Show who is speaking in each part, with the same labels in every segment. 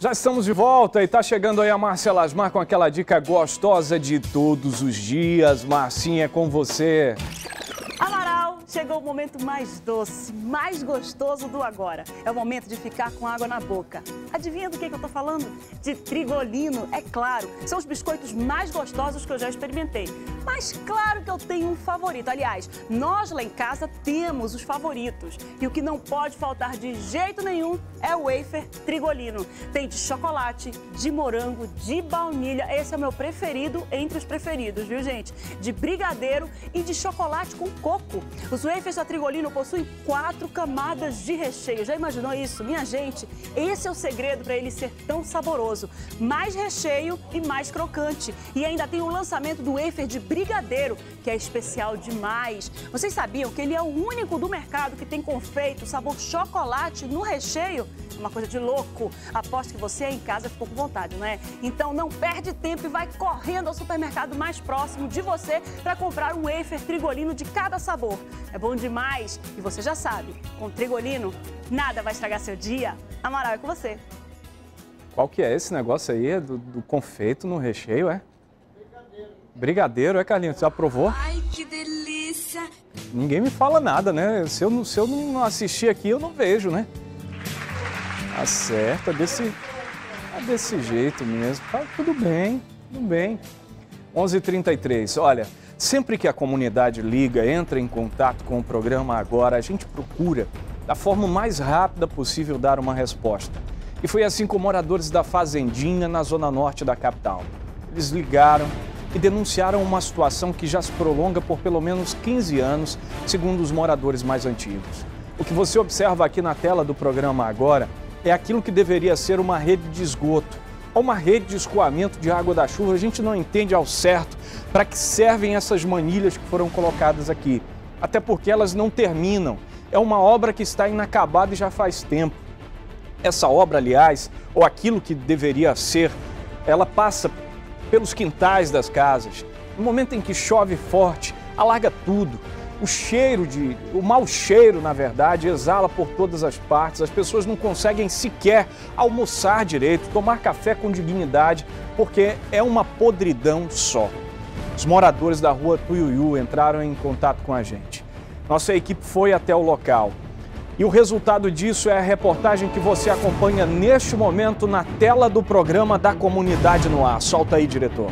Speaker 1: Já estamos de volta e tá chegando aí a Márcia Lasmar com aquela dica gostosa de todos os dias. Marcinha, é com você.
Speaker 2: Amaral, chegou o momento mais doce, mais gostoso do agora. É o momento de ficar com água na boca. Adivinha do que eu tô falando? De Trigolino, é claro. São os biscoitos mais gostosos que eu já experimentei. Mas claro que eu tenho um favorito. Aliás, nós lá em casa temos os favoritos. E o que não pode faltar de jeito nenhum é o wafer Trigolino. Tem de chocolate, de morango, de baunilha. Esse é o meu preferido entre os preferidos, viu, gente? De brigadeiro e de chocolate com coco. Os wafers da Trigolino possuem 4 camadas de recheio. Já imaginou isso? Minha gente, esse é o segredo para ele ser tão saboroso. Mais recheio e mais crocante. E ainda tem o lançamento do wafer de brigadeiro, que é especial demais. Vocês sabiam que ele é o único do mercado que tem confeito sabor chocolate no recheio? Uma coisa de louco. Aposto que você aí em casa ficou com vontade, não é? Então não perde tempo e vai correndo ao supermercado mais próximo de você para comprar um wafer Trigolino de cada sabor. É bom demais e você já sabe, com Trigolino nada vai estragar seu dia. Amaral, é com você.
Speaker 1: Qual que é esse negócio aí do confeito no recheio, é? Brigadeiro, é, Carlinhos? Já provou?
Speaker 3: Ai, que delícia!
Speaker 1: Ninguém me fala nada, né? Se eu não assistir aqui, eu não vejo, né? Tá certo, é desse jeito mesmo. Tá, tudo bem, tudo bem. 11h33, olha, sempre que a comunidade liga, entra em contato com o programa Agora, a gente procura, da forma mais rápida possível, dar uma resposta. E foi assim com moradores da Fazendinha, na zona norte da capital. Eles ligaram e denunciaram uma situação que já se prolonga por pelo menos 15 anos, segundo os moradores mais antigos. O que você observa aqui na tela do programa Agora é aquilo que deveria ser uma rede de esgoto ou uma rede de escoamento de água da chuva. A gente não entende ao certo para que servem essas manilhas que foram colocadas aqui, até porque elas não terminam. É uma obra que está inacabada e já faz tempo. Essa obra, aliás, ou aquilo que deveria ser, ela passa pelos quintais das casas. No momento em que chove forte, alaga tudo. O mau cheiro, na verdade, exala por todas as partes. As pessoas não conseguem sequer almoçar direito, tomar café com dignidade, porque é uma podridão só. Os moradores da rua Tuiuiu entraram em contato com a gente. Nossa equipe foi até o local. E o resultado disso é a reportagem que você acompanha neste momento na tela do programa da Comunidade no Ar. Solta aí, diretor.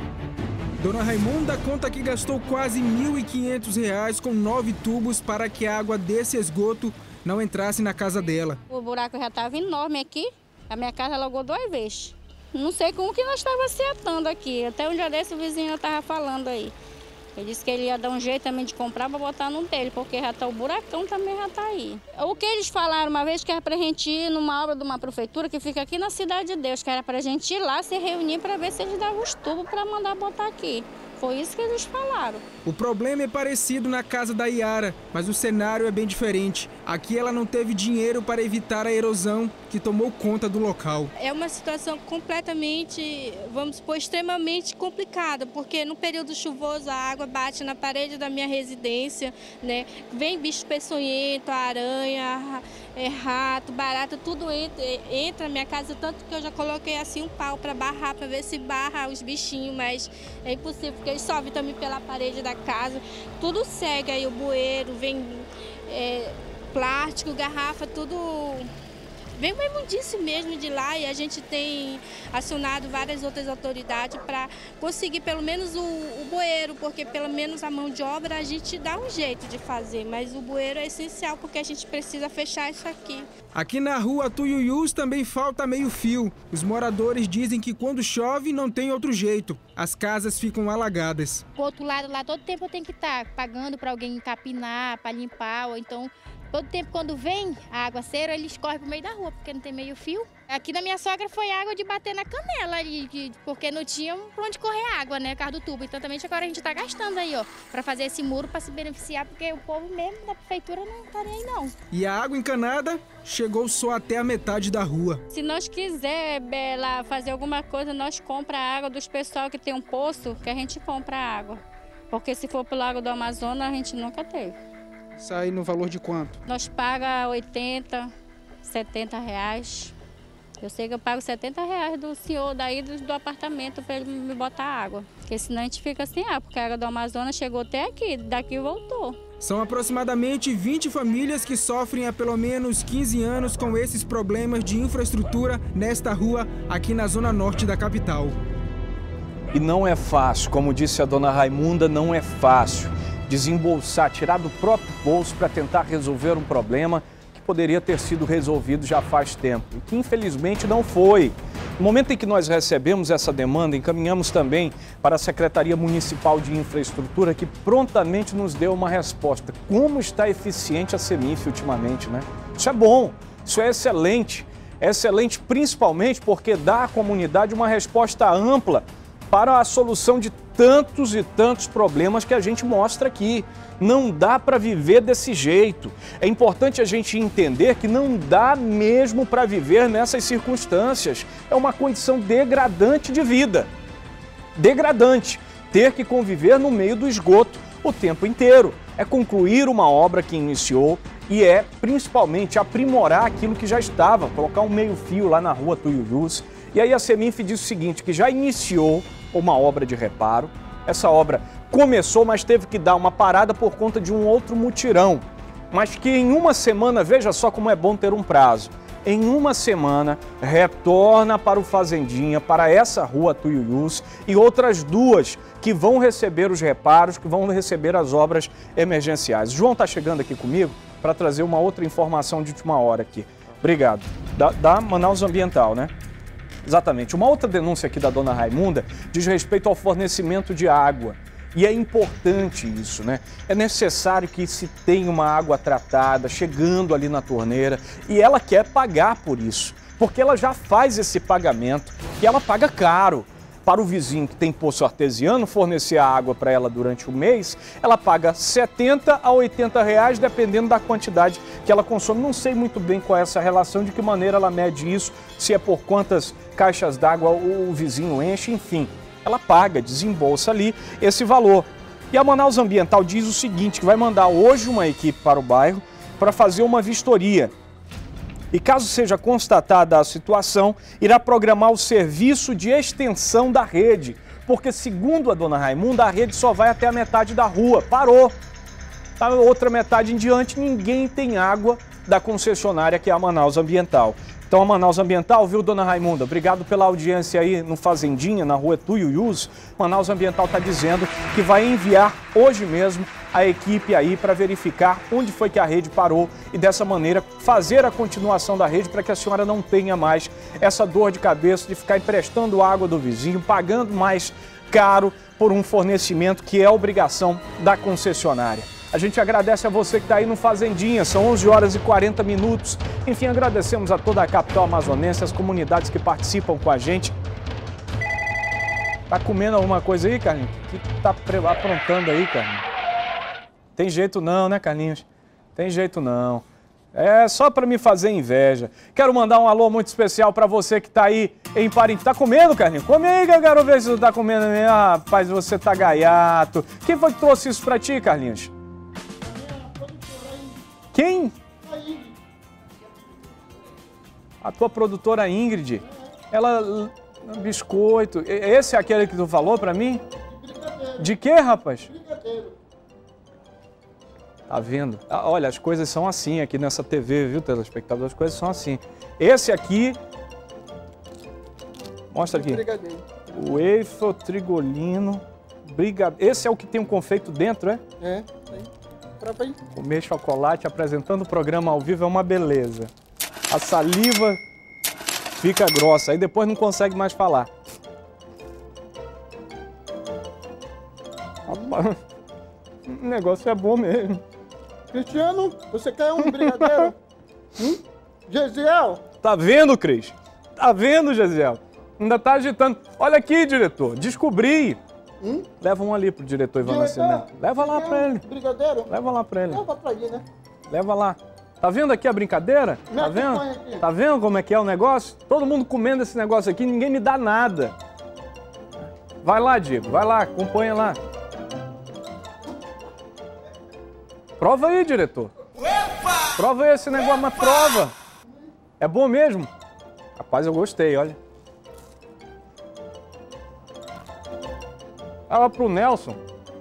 Speaker 4: Dona Raimonda conta que gastou quase R$ 1.500 com 9 tubos para que a água desse esgoto não entrasse na casa dela.
Speaker 5: O buraco já estava enorme aqui, a minha casa alagou 2 vezes. Não sei como que nós estávamos acertando aqui, até um dia desse o vizinho estava falando aí. Ele disse que ele ia dar um jeito também de comprar para botar no dele, porque já tá, o buracão também já está aí. O que eles falaram uma vez que era para a gente ir numa obra de uma prefeitura que fica aqui na Cidade de Deus, que era para a gente ir lá se reunir para ver se eles davam os tubos para mandar botar aqui. Foi isso que eles falaram.
Speaker 4: O problema é parecido na casa da Yara, mas o cenário é bem diferente. Aqui ela não teve dinheiro para evitar a erosão que tomou conta do local.
Speaker 6: É uma situação completamente, vamos supor, extremamente complicada, porque no período chuvoso a água bate na parede da minha residência, né? Vem bicho peçonhento, aranha, rato, barata, tudo entra na minha casa, tanto que eu já coloquei assim um pau para barrar, para ver se barra os bichinhos, mas é impossível, porque eles sobem também pela parede da casa, tudo segue aí, o bueiro, vem plástico, garrafa, tudo vem uma imundice mesmo de lá, e a gente tem acionado várias outras autoridades para conseguir pelo menos o bueiro, porque pelo menos a mão de obra a gente dá um jeito de fazer, mas o bueiro é essencial porque a gente precisa fechar isso aqui.
Speaker 4: Aqui na rua Tuiuius também falta meio fio. Os moradores dizem que quando chove não tem outro jeito. As casas ficam alagadas.
Speaker 7: Por outro lado, lá todo tempo eu tenho que estar pagando para alguém capinar, para limpar, ou então todo tempo quando vem a aguaceiro, ele escorre pro meio da rua, porque não tem meio fio. Aqui na minha sogra foi água de bater na canela, porque não tinha pra onde correr água, né, por causa do tubo. Então também agora a gente tá gastando aí, ó, pra fazer esse muro pra se beneficiar, porque o povo mesmo da prefeitura não tá nem aí não.
Speaker 4: E a água encanada chegou só até a metade da rua.
Speaker 5: Se nós quiser, Bela, fazer alguma coisa, nós compra a água dos pessoal que tem um poço, que a gente compra a água. Porque se for pro Lago do Amazonas, a gente nunca teve.
Speaker 4: Sai no valor de quanto?
Speaker 5: Nós paga 80, 70 reais. Eu sei que eu pago R$70 do senhor daí do apartamento para ele me botar água. Porque senão a gente fica sem água, porque a água do Amazonas chegou até aqui, daqui voltou.
Speaker 4: São aproximadamente 20 famílias que sofrem há pelo menos 15 anos com esses problemas de infraestrutura nesta rua aqui na zona norte da capital.
Speaker 1: E não é fácil, como disse a dona Raimunda, não é fácil desembolsar, tirar do próprio bolso para tentar resolver um problema que poderia ter sido resolvido já faz tempo e que infelizmente não foi. No momento em que nós recebemos essa demanda, encaminhamos também para a Secretaria Municipal de Infraestrutura, que prontamente nos deu uma resposta. Como está eficiente a CEMIF ultimamente, né? Isso é bom, isso é excelente. É excelente principalmente porque dá à comunidade uma resposta ampla para a solução de tantos e tantos problemas que a gente mostra aqui. Não dá para viver desse jeito. É importante a gente entender que não dá mesmo para viver nessas circunstâncias. É uma condição degradante de vida. Degradante. Ter que conviver no meio do esgoto o tempo inteiro. É concluir uma obra que iniciou e é, principalmente, aprimorar aquilo que já estava. Colocar um meio-fio lá na rua Tuiuius. E aí a CEMIF diz o seguinte, que já iniciou uma obra de reparo. Essa obra começou, mas teve que dar uma parada por conta de um outro mutirão. Mas que em uma semana, veja só como é bom ter um prazo, em uma semana retorna para o Fazendinha, para essa rua Tuiuius e outras duas que vão receber os reparos, que vão receber as obras emergenciais. O João está chegando aqui comigo para trazer uma outra informação de última hora aqui. Obrigado. Da Manaus Ambiental, né? Exatamente. Uma outra denúncia aqui da dona Raimunda diz respeito ao fornecimento de água. E é importante isso, né? É necessário que se tenha uma água tratada chegando ali na torneira e ela quer pagar por isso, porque ela já faz esse pagamento e ela paga caro. Para o vizinho que tem poço artesiano fornecer a água para ela durante o mês, ela paga R$70 a R$80, dependendo da quantidade que ela consome. Não sei muito bem qual é essa relação, de que maneira ela mede isso, se é por quantas caixas d'água o vizinho enche, enfim. Ela paga, desembolsa ali esse valor. E a Manaus Ambiental diz o seguinte, que vai mandar hoje uma equipe para o bairro para fazer uma vistoria. E caso seja constatada a situação, irá programar o serviço de extensão da rede. Porque, segundo a dona Raimunda, a rede só vai até a metade da rua. Parou. A outra metade em diante, ninguém tem água da concessionária, que é a Manaus Ambiental. Então, a Manaus Ambiental, viu, dona Raimunda? Obrigado pela audiência aí no Fazendinha, na rua Tuiuius. Manaus Ambiental está dizendo que vai enviar hoje mesmo a equipe aí para verificar onde foi que a rede parou e dessa maneira fazer a continuação da rede para que a senhora não tenha mais essa dor de cabeça de ficar emprestando água do vizinho, pagando mais caro por um fornecimento que é obrigação da concessionária. A gente agradece a você que está aí no Fazendinha, são 11 horas e 40 minutos. Enfim, agradecemos a toda a capital amazonense, as comunidades que participam com a gente. Tá comendo alguma coisa aí, Carlinhos? O que tá aprontando aí, Carlinhos? Tem jeito não, né, Carlinhos? Tem jeito não. É só para me fazer inveja. Quero mandar um alô muito especial para você que tá aí em Parintins. Tá comendo, Carlinhos? Come aí que eu quero ver se você tá comendo mesmo. Ah, rapaz, você tá gaiato. Quem foi que trouxe isso para ti, Carlinhos? Quem? A tua produtora Ingrid. Ela... Biscoito. Esse é aquele que tu falou pra mim? De quê, rapaz? Tá vendo? Olha, as coisas são assim aqui nessa TV, viu, telespectador? As coisas são assim. Esse aqui... Mostra aqui. O Eifotrigolino Brigadeiro. Esse é o que tem um confeito dentro, é?
Speaker 8: É.
Speaker 1: Comer chocolate apresentando o programa ao vivo é uma beleza. A saliva fica grossa, aí depois não consegue mais falar. O negócio é bom mesmo.
Speaker 8: Cristiano, você quer um brigadeiro? Gesiel?
Speaker 1: Tá vendo, Cris? Tá vendo, Gesiel? Ainda tá agitando. Olha aqui, diretor, descobri. Leva um ali pro diretor Ivan Nascimento. Leva lá pra ele.
Speaker 8: Brigadeiro?
Speaker 1: Leva lá pra ele.
Speaker 8: Leva pra ele, né?
Speaker 1: Leva lá. Tá vendo aqui a brincadeira? Tá vendo? Tá vendo como é que é o negócio? Todo mundo comendo esse negócio aqui, ninguém me dá nada. Vai lá, Diego, vai lá, acompanha lá. Prova aí, diretor. Prova aí esse negócio, mas prova. É bom mesmo? Rapaz, eu gostei, olha. Fala pro Nelson.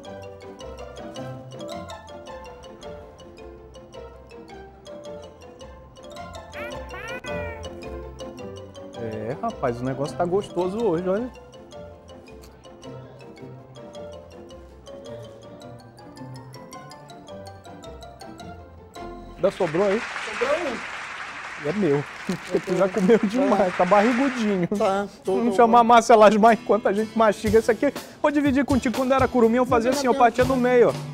Speaker 1: É, rapaz, o negócio tá gostoso hoje, olha. Ainda sobrou aí?
Speaker 8: Sobrou um.
Speaker 1: É meu. Porque tu já comeu demais, tá barrigudinho.
Speaker 8: Tá,
Speaker 1: Não chama a Márcia Lasmar enquanto a gente mastiga. Esse aqui, vou dividir contigo. Quando era curumim, eu fazia assim, eu partia no meio, ó.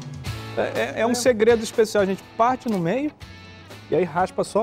Speaker 1: É um segredo especial, a gente parte no meio e aí raspa só.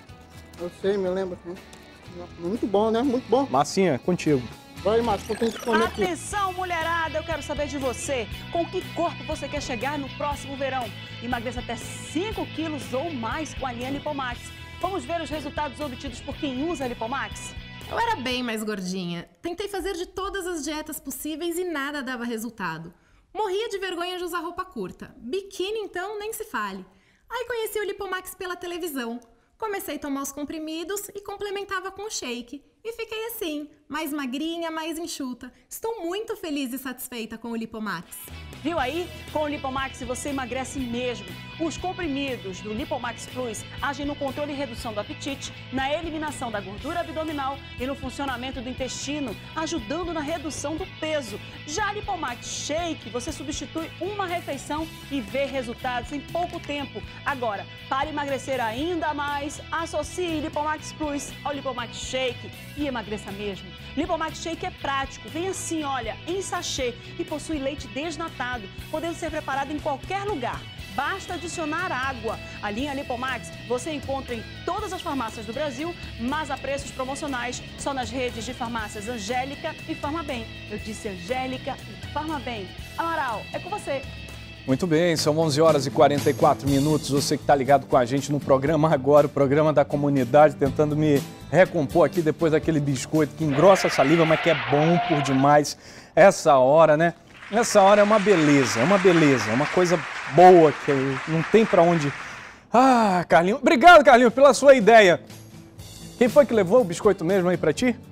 Speaker 8: Eu sei, me lembro. Muito bom, né? Muito bom.
Speaker 1: Massinha, contigo.
Speaker 8: Vai, Márcio, tem que comer aqui.
Speaker 2: Atenção, mulherada, eu quero saber de você. Com que corpo você quer chegar no próximo verão? Emagreça até 5 quilos ou mais com a linha Lipomax. Vamos ver os resultados obtidos por quem usa a Lipomax?
Speaker 9: Eu era bem mais gordinha. Tentei fazer de todas as dietas possíveis e nada dava resultado. Morria de vergonha de usar roupa curta. Biquíni, então, nem se fale. Aí conheci o Lipomax pela televisão. Comecei a tomar os comprimidos e complementava com o shake. E fiquei assim, mais magrinha, mais enxuta. Estou muito feliz e satisfeita com o Lipomax.
Speaker 2: Viu aí? Com o Lipomax você emagrece mesmo. Os comprimidos do Lipomax Plus agem no controle e redução do apetite, na eliminação da gordura abdominal e no funcionamento do intestino, ajudando na redução do peso. Já a Lipomax Shake, você substitui uma refeição e vê resultados em pouco tempo. Agora, para emagrecer ainda mais, associe Lipomax Plus ao Lipomax Shake e emagreça mesmo. Lipomax Shake é prático, vem assim, olha, em sachê e possui leite desnatado, podendo ser preparado em qualquer lugar. Basta adicionar água. A linha Lipomax você encontra em todas as farmácias do Brasil, mas a preços promocionais só nas redes de farmácias Angélica e Farmabem. Eu disse Angélica e Farmabem. Amaral, é com você.
Speaker 1: Muito bem, são 11 horas e 44 minutos. Você que está ligado com a gente no programa agora, o programa da comunidade, tentando me recompor aqui depois daquele biscoito que engrossa a saliva, mas que é bom por demais. Essa hora, né? Essa hora é uma beleza, é uma coisa boa que não tem para onde... Ah, Carlinhos, obrigado, Carlinhos, pela sua ideia. Quem foi que levou o biscoito mesmo aí para ti?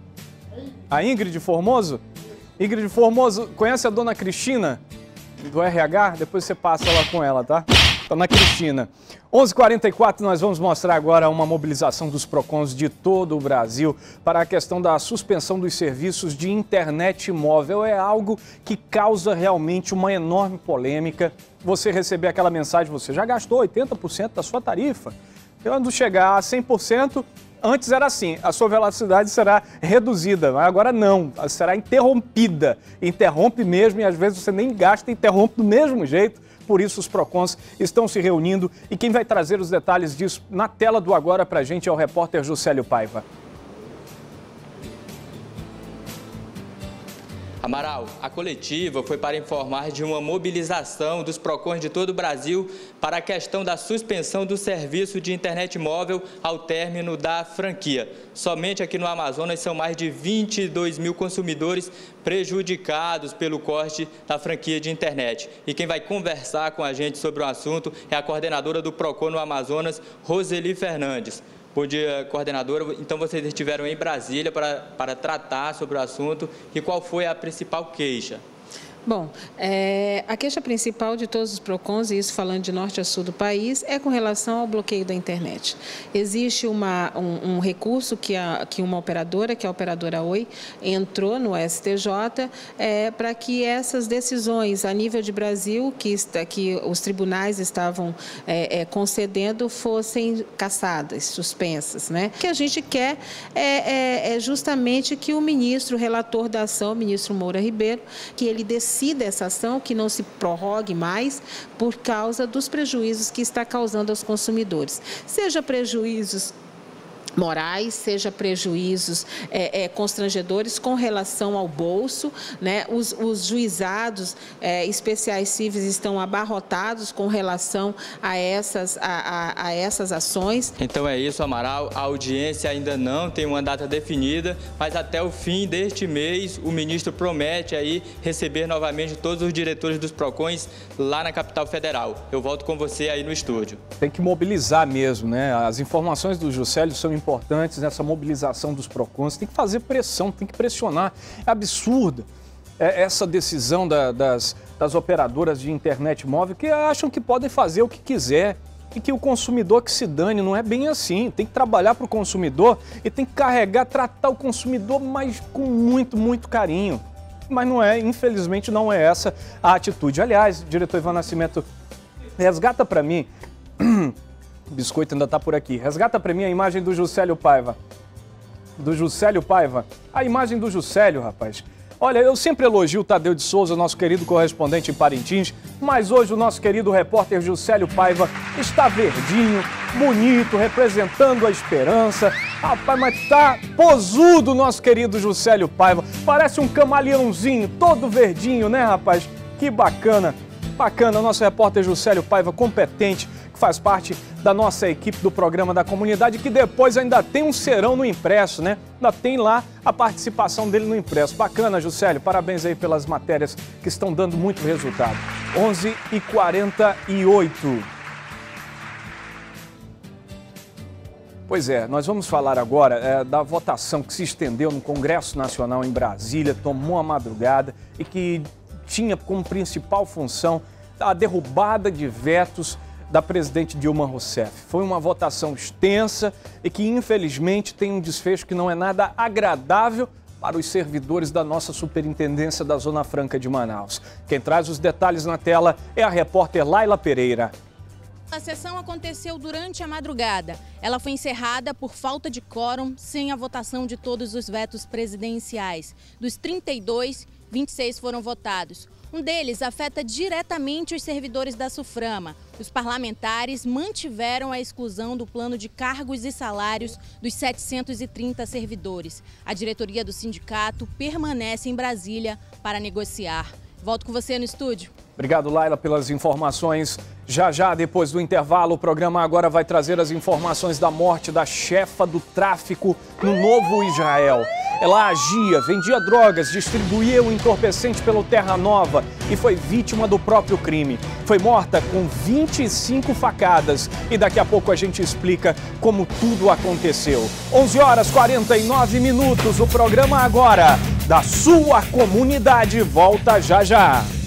Speaker 1: A Ingrid Formoso? Ingrid Formoso, conhece a dona Cristina? Do RH, depois você passa lá com ela, tá? Dona Cristina. 11h44, nós vamos mostrar agora uma mobilização dos PROCONs de todo o Brasil para a questão da suspensão dos serviços de internet móvel. É algo que causa realmente uma enorme polêmica. Você receber aquela mensagem, você já gastou 80% da sua tarifa. Quando chegar a 100%, antes era assim, a sua velocidade será reduzida, mas agora não, ela será interrompida. Interrompe mesmo e às vezes você nem gasta, interrompe do mesmo jeito. Por isso os PROCONs estão se reunindo e quem vai trazer os detalhes disso na tela do Agora pra gente é o repórter Juscelio Paiva.
Speaker 10: Amaral, a coletiva foi para informar de uma mobilização dos PROCONs de todo o Brasil para a questão da suspensão do serviço de internet móvel ao término da franquia. Somente aqui no Amazonas são mais de 22 mil consumidores prejudicados pelo corte da franquia de internet. E quem vai conversar com a gente sobre o assunto é a coordenadora do PROCON no Amazonas, Roseli Fernandes. Bom dia, coordenadora. Então, vocês estiveram em Brasília para tratar sobre o assunto. E qual foi a principal queixa?
Speaker 11: Bom, a queixa principal de todos os PROCONs, e isso falando de norte a sul do país, é com relação ao bloqueio da internet. Existe um recurso que uma operadora, que é a operadora Oi, entrou no STJ para que essas decisões a nível de Brasil, que os tribunais estavam concedendo, fossem cassadas, suspensas, né? O que a gente quer é justamente que o ministro, o relator da ação, o ministro Moura Ribeiro, que ele decida essa ação, que não se prorrogue mais por causa dos prejuízos que está causando aos consumidores. Seja prejuízos morais, seja prejuízos constrangedores com relação ao bolso, né? Os juizados especiais cíveis estão abarrotados com relação a essas ações.
Speaker 10: Então é isso, Amaral. A audiência ainda não tem uma data definida, mas até o fim deste mês o ministro promete aí receber novamente todos os diretores dos PROCONs lá na capital federal. Eu volto com você aí no estúdio.
Speaker 1: Tem que mobilizar mesmo, né? As informações do Juscelio são importantes importantes nessa mobilização dos PROCONs. Tem que fazer pressão, tem que pressionar. É absurda essa decisão das operadoras de internet móvel que acham que podem fazer o que quiser e que o consumidor que se dane. Não é bem assim. Tem que trabalhar para o consumidor e tem que tratar o consumidor com muito, muito carinho. Mas não é, infelizmente não é essa a atitude. Aliás, diretor Ivan Nascimento, resgata para mim, o biscoito ainda está por aqui, resgata para mim a imagem do Juscelio Paiva. Do Juscelio Paiva. A imagem do Juscelio, rapaz. Olha, eu sempre elogio o Tadeu de Souza, nosso querido correspondente em Parintins, mas hoje o nosso querido repórter Juscelio Paiva está verdinho, bonito, representando a esperança. Rapaz, mas tá posudo o nosso querido Juscelio Paiva. Parece um camaleãozinho, todo verdinho, né, rapaz? Que bacana. Bacana, nosso repórter Juscelio Paiva, competente, que faz parte da nossa equipe do programa da comunidade, que depois ainda tem um serão no impresso, né? Ainda tem lá a participação dele no impresso. Bacana, Juscelio, parabéns aí pelas matérias que estão dando muito resultado. 11h48. Pois é, nós vamos falar agora da votação que se estendeu no Congresso Nacional em Brasília, tomou a madrugada e que tinha como principal função a derrubada de vetos da presidente Dilma Rousseff. Foi uma votação extensa e que, infelizmente, tem um desfecho que não é nada agradável para os servidores da nossa Superintendência da Zona Franca de Manaus. Quem traz os detalhes na tela é a repórter Laila Pereira.
Speaker 12: A sessão aconteceu durante a madrugada. Ela foi encerrada por falta de quórum, sem a votação de todos os vetos presidenciais. Dos 32, 26 foram votados. Um deles afeta diretamente os servidores da SUFRAMA. Os parlamentares mantiveram a exclusão do plano de cargos e salários dos 730 servidores. A diretoria do sindicato permanece em Brasília para negociar. Volto com você no estúdio.
Speaker 1: Obrigado, Laila, pelas informações. Já, depois do intervalo, o programa agora vai trazer as informações da morte da chefa do tráfico no Novo Israel. Ela agia, vendia drogas, distribuía o entorpecente pelo Terra Nova e foi vítima do próprio crime. Foi morta com 25 facadas e daqui a pouco a gente explica como tudo aconteceu. 11h49, o programa agora da sua comunidade volta já.